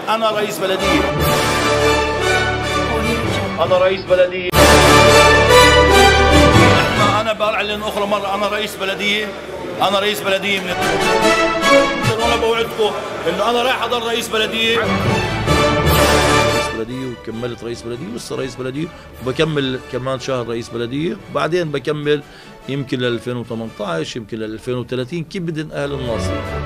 انا رئيس بلديه، انا رئيس بلديه. انا بعلن اخرى مره انا رئيس بلديه، انا رئيس بلديه من وانا بوعدكم انه انا رايح اضل رئيس بلديه. وكملت رئيس بلديه ولسه رئيس بلديه، وبكمل كمان شهر رئيس بلديه، بعدين بكمل يمكن ل 2018 يمكن ل 2030 كيف بدن اهل الناصر.